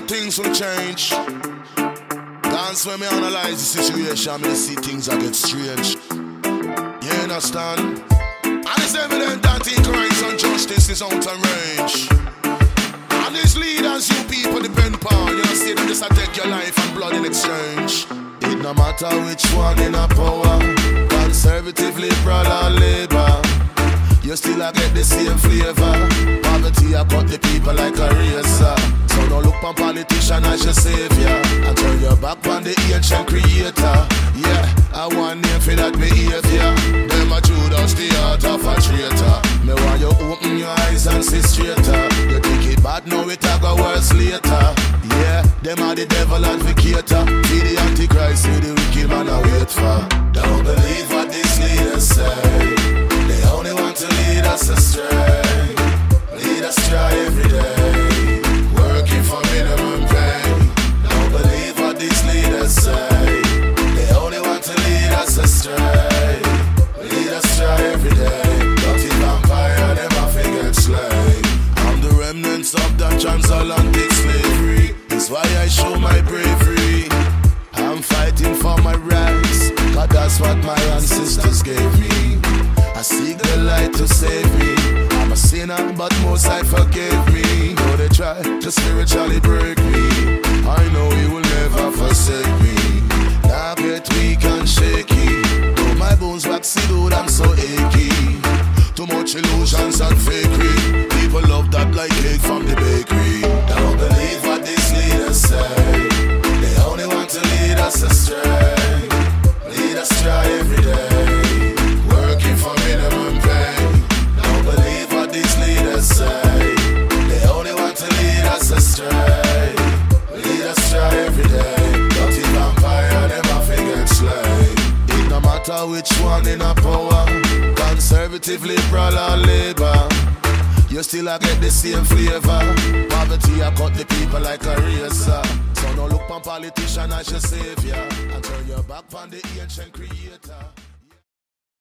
things will change. Dance when me analyze the situation, me see things that get strange. You understand? And it's evident that ignorance and justice is out of range. And these leaders you people depend upon, you know, see them just a take your life and blood in exchange. It no matter which one in a power, conservative, liberal or labor, you still a get the same flavor. Poverty a cut the people like a razor. So don't look on politician as your savior, and turn your back on the ancient creator. Yeah, I want name for that behavior. Them a Judas, the heart of a traitor. Me want you open your eyes and see straighter. You think it bad, now it a go worse later. Yeah, them are the devil advocator. Be the antichrist, see the wicked man I wait for. Don't believe what these leaders say. They only want to lead us astray. Lead us astray every day, working for minimum pay. Don't believe what these leaders say. They only want to lead us astray. Lead us astray every day. Dirty vampire, them a figure slave. I'm the remnants of that transatlantic slavery. That's why I show my bravery. I'm fighting for my rights, 'cause that's what my ancestors gave me. I seek the light to save me. I'm a sinner, but most I forgave me. Though they try to spiritually break me, I know He will never forsake me. Now get weak and shaky. Though my bones waxy, dude, I'm so achy. Too much illusions and fakery. People love that like cake from the bakery. Don't believe what these leaders say. They only want to lead us astray. Lead us astray every day, working for minimum pay. Don't believe what these leaders say. They only want to lead us astray. Lead us astray every day. Dirty vampire, them a figure slave. It no matter which one in a power, conservative, liberal or labor, you still a get the same flavor. Poverty a cut the people like a razor. So don't look on politician as your savior, and turn your back on the ancient creator.